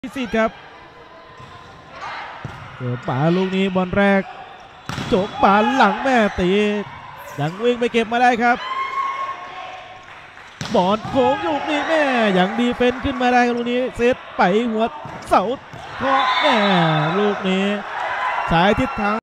พิสิทธิ์ครับเปิดป่าลูกนี้บอลแรกโจกป่าหลังแม่ตียังวิ่งไปเก็บมาได้ครับบอลโค้งลูกนี้แม่ยังดีเฟนขึ้นมาได้ลูกนี้เซตไปหัวเสาเคาะแม่ลูกนี้สายทิศทาง